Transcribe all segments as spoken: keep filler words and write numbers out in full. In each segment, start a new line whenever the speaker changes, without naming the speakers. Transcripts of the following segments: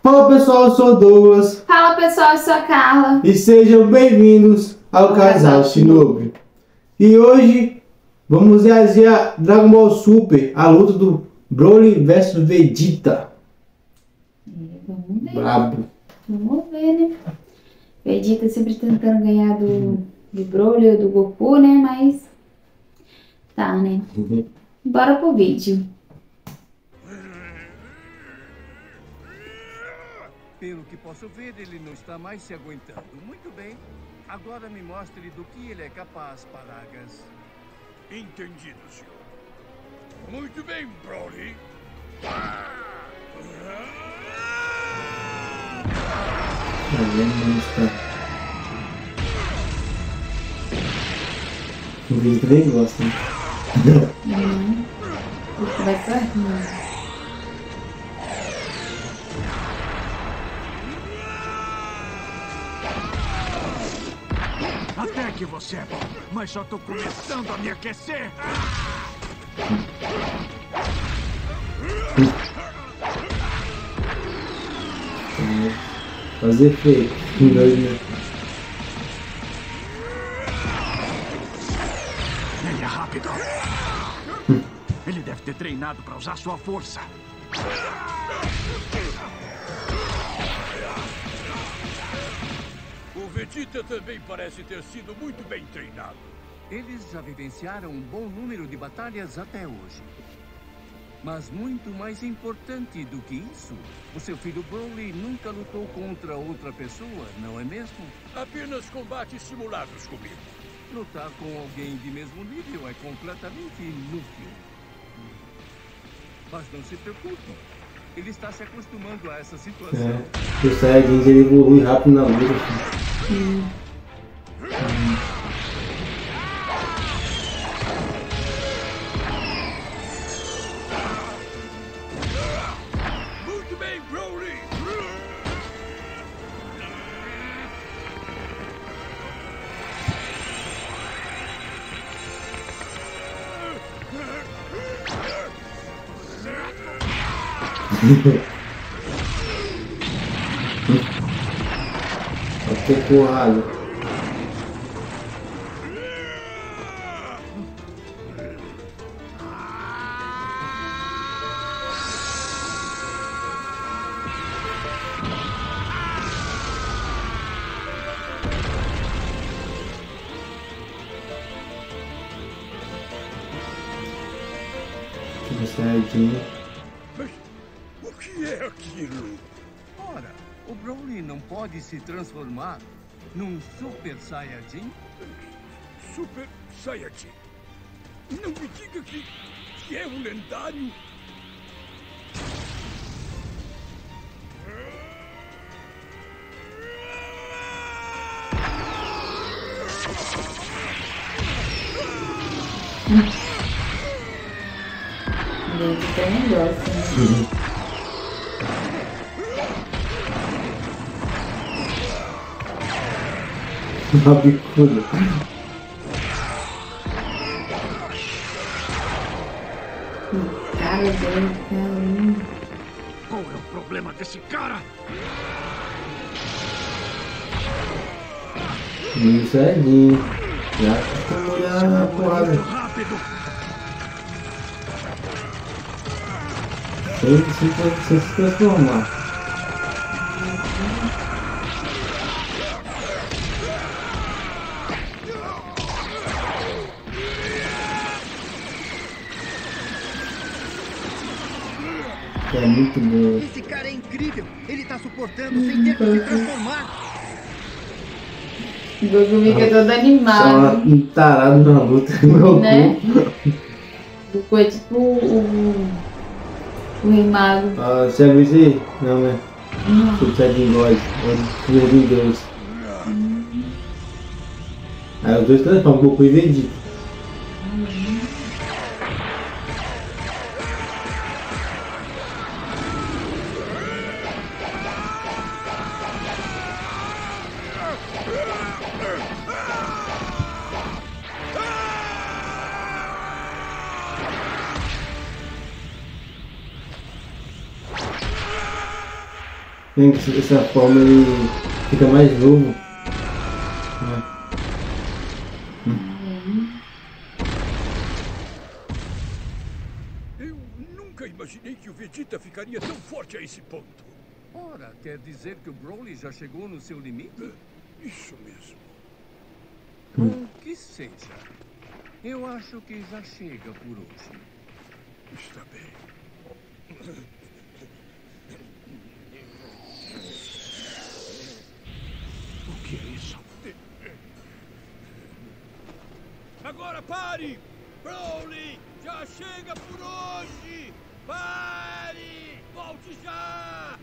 Fala pessoal, eu sou o Douglas.
Fala pessoal, eu sou a Carla.
E sejam bem-vindos ao Casal Shinobi. E hoje vamos reagir a Dragon Ball Super, a luta do Broly versus Vegeta.
É, vamos ver.
Brabo.
Vamos ver, né? Vegeta sempre tentando ganhar do, do Broly ou do Goku, né? Mas tá, né? Bora pro vídeo.
Pelo que posso ver, ele não está mais se aguentando. Muito bem. Agora me mostre do que ele é capaz, Paragas.
Entendido, senhor. Muito bem, Broly.
O Vegeta nem gosta, né?
Uhum. Isso vai pra cima.
Até que você é bom, mas só tô começando a me aquecer.
Fazer efeito.
Ele é rápido. Ele deve ter treinado para usar sua força. O Vegeta também parece ter sido muito bem treinado.
Eles já vivenciaram um bom número de batalhas até hoje. Mas muito mais importante do que isso, o seu filho Broly nunca lutou contra outra pessoa, não é mesmo?
Apenas combates simulados comigo.
Lutar com alguém de mesmo nível é completamente inútil. Mas não se preocupe, ele está se acostumando a essa situação.
É, o Saiyajin ele evolui rápido na luta.
Hum.
Hum.
Muito bem, Broly!
Até porrada. Saiyajin.
Mas o que é aquilo?
Ora, o Broly não pode se transformar num Super Saiyajin?
Super Saiyajin. Não me diga que, que é um lendário.
Vegeta é melhor, assim.
Uhum. Uma bicuda.
Cara dele, cara.
Qual é o problema desse cara?
Isso é lindo. Já acostumou na porrada.
Muito rápido.
Sem se, sem se transformar. É muito bom.
Esse cara é incrível. Ele tá suportando sem ter que se transformar.
O Goku fica todo
Só
animado.
um tarado na luta. Meu
Né?
cu.
O Goku é tipo o, o Rei Mago.
Ah, você já viu isso aí? Não, né?
Não.
Super Saiyajin God. É o de Deus. Aí os dois transformam Goku e Vegeta. Dessa forma ele fica mais novo.
Eu nunca imaginei que o Vegeta ficaria tão forte a esse ponto.
Ora, quer dizer que o Broly já chegou no seu limite?
Isso mesmo.
Ou que seja. Eu acho que já chega por hoje.
Está bem. O que é isso? Agora pare! Broly! Já chega por hoje! Pare! Volte já!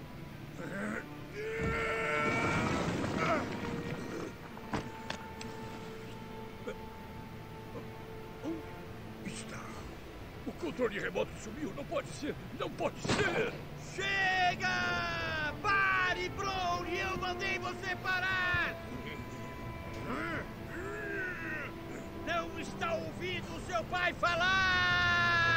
Onde está? O controle remoto sumiu. Não pode ser! Não pode ser! Chega! Pare, Broly! Eu mandei você parar! Não está ouvindo o seu pai falar!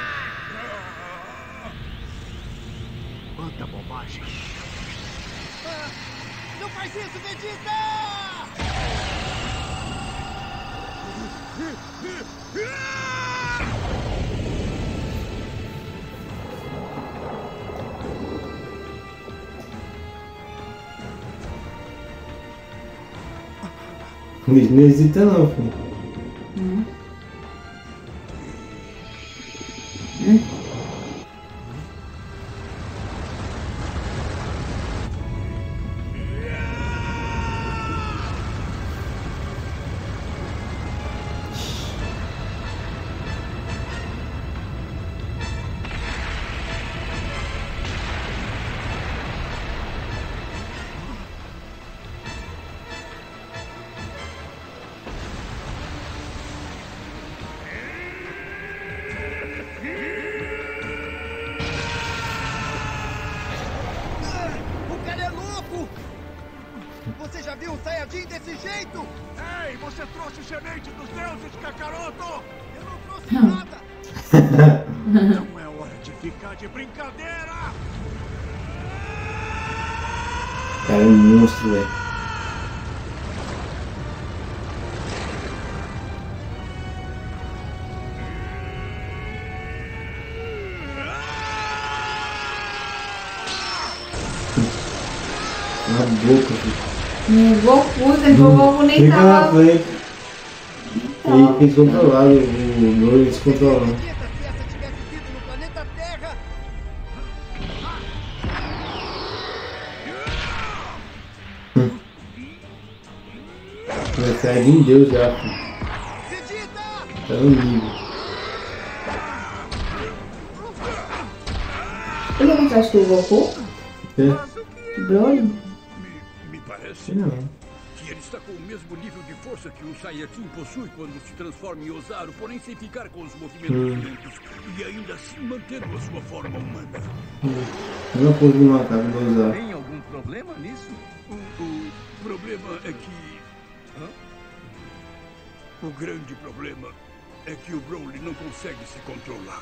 Quanta bobagem.
Ah, não faz isso, Vegeta!
Não hesita não, filho.
Hum. Hum.
O cara é louco! Você já viu um Saiyajin desse jeito?
Ei, você trouxe semente dos deuses, Kakaroto!
Eu não trouxe nada!
Não é hora de ficar de brincadeira!
Cara, é um monstro, velho. Na boca, filho.
O Goku, você o Goku nem
Fica na
tava.
frente. Ele fica descontrolado, o Broly descontrolado.
Vegeta, se essa tivesse sido no planeta Terra...
Vai sair em Deus já, filho.
Vegeta!
Tá no nível.
Ele não faz que o Goku?
É?
Broly?
Me, me parece
Não.
que ele está com o mesmo nível de força que o Saiyajin possui quando se transforma em Ozaru, porém sem ficar com os movimentos lentos e ainda assim mantendo a sua forma humana.
Eu não pude me matar, vou usar.
Tem algum problema nisso?
O, o problema é que... Hã? O grande problema é que o Broly não consegue se controlar.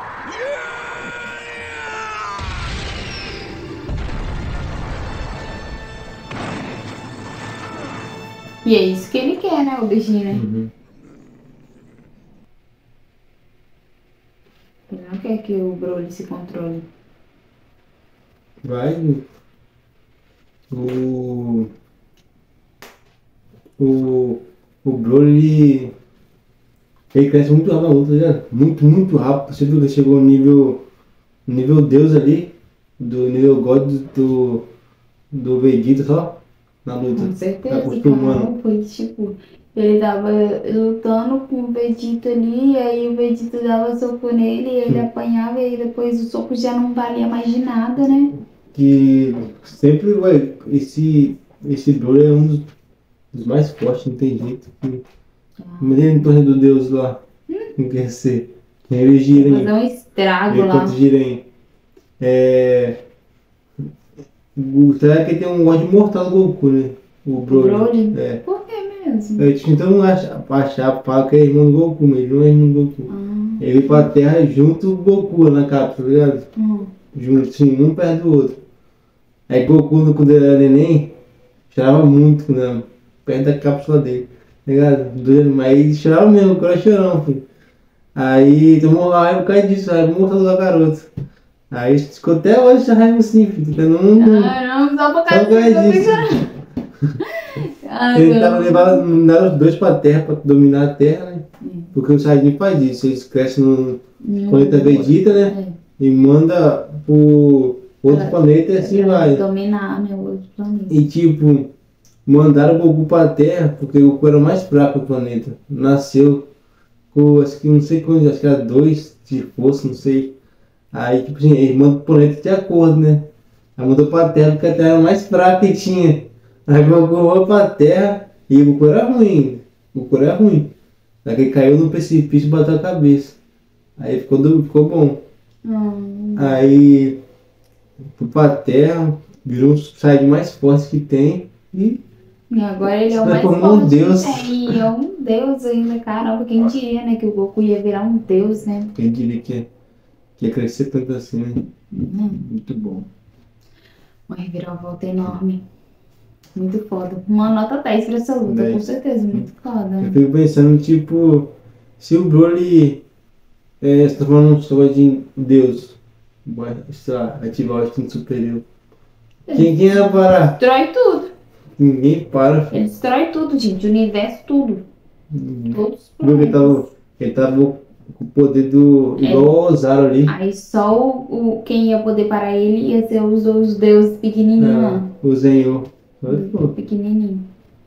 E é isso que ele quer, né, o bichinho, né?
Uhum.
Ele não quer que o Broly se controle.
Vai. O. O. O Broly. Ele cresce muito rápido na luta, tá ligado? Muito, muito rápido. Você viu que ele chegou no nível. Nível Deus ali. Do nível God do. Do Vegeta só. Na luta.
Com certeza,
Acostumando.
cara. Foi tipo, ele tava lutando com o Vegeta ali, e aí o Vegeta dava soco nele, e ele apanhava, e aí depois o soco já não valia mais de nada, né?
Que sempre vai. Esse. Esse Broly é um dos, dos mais fortes, não tem jeito. Que, imagina no torneio do Deus lá. Não quer ser. Tem ele gira
Fazer um estrago
Ele
lá.
quanto Jiren. É. O, será que ele tem um ódio mortal do Goku, né? O
O
Broly.
Broly?
É.
Por que mesmo?
É, então acha, acha, fala que é irmão do Goku, mas ele não é irmão do Goku.
Ah,
Ele veio pra Terra junto com o Goku na cápsula, tá ligado?
hum.
Junto, sim, um perto do outro. Aí Goku, quando ele era neném, chorava muito quando era perto da cápsula dele. Tá ligado? Doendo, mas ele chorava mesmo, o cara chorão, filho. Aí tomou raiva por causa disso, aí morreu da garota. Aí ficou até hoje essa raiva assim, filho. Tá não,
Ah, não, só por
só
causa
por causa
disso.
disso.
Ai,
Ele
meu
tava
Deus.
levando mandaram os dois pra terra, pra dominar a terra, né? Porque o Saiyajin faz isso, eles crescem no
Não.
planeta Vegeta, né?
É.
E manda pro outro
Pra-
planeta e assim
pra
vai.
dominar, né, o outro planeta.
E tipo, mandaram o Goku pra Terra porque o Goku era o mais fraco do planeta. Nasceu com, acho que não sei quantos, acho que era dois de força, não sei. Aí, tipo assim, eles mandam pro planeta de acordo, né? Aí mandou pra Terra porque a Terra era a mais fraca que tinha. Aí o Goku foi pra Terra e o Goku era ruim. O Goku era ruim. Aí ele caiu no precipício e bateu a cabeça. Aí ficou, do- ficou bom.
Hum.
Aí foi pra Terra, virou um Saiyajin mais forte que tem e
E agora ele é o
Se
mais
transformou
forte
um deus.
que tem. E é um deus ainda, caramba. Quem diria, né, que o Goku ia virar um deus, né?
quem diria que, que ia crescer tanto assim, né?
Hum.
Muito bom.
Uma reviravolta enorme. Muito foda. Uma nota dez pra essa luta,
dez.
com certeza. Muito foda.
Eu fico pensando, tipo, se o Broly é, se transformar num Saiyajin Deus, vai, sei lá, ativar o instinto superior. Quem, quem ia parar?
Destrói tudo.
Ninguém para, filho.
Ele destrói tudo, gente. O universo, tudo. Todos os
Porque ele
planetas.
tava, ele tava com o poder do.
É.
igual ao Ozaru ali.
Aí só o, o- quem ia poder parar ele ia ser os, os deuses pequenininhos lá.
É, o Zenyu. Olha, pô.
Pequenininho.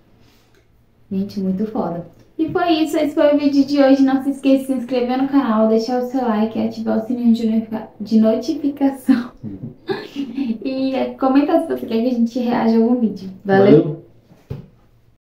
Gente, muito foda. E foi isso, esse foi o vídeo de hoje. Não se esqueça de se inscrever no canal, deixar o seu like e ativar o sininho de notifica- de notificação. E é, comenta se você quer que a gente reaja a algum vídeo. Valeu?
Valeu.